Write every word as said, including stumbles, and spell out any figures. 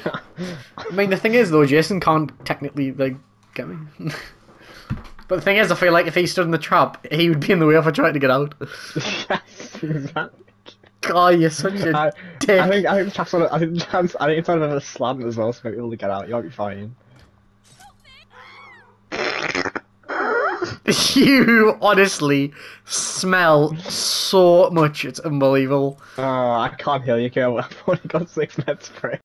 I mean, the thing is, though, Jason can't technically, like, get me. But the thing is, I feel like if he stood in the trap, he would be in the way of her trying to get out. Yes, exactly. God, you're such a I, dick. I think I think the trap's on a, I think the trap's, I think it's on a slant as well, so maybe able to get out. You might be fine. You honestly smell so much, it's unbelievable. Oh, I can't heal you, Kieran. I've only got six med spray.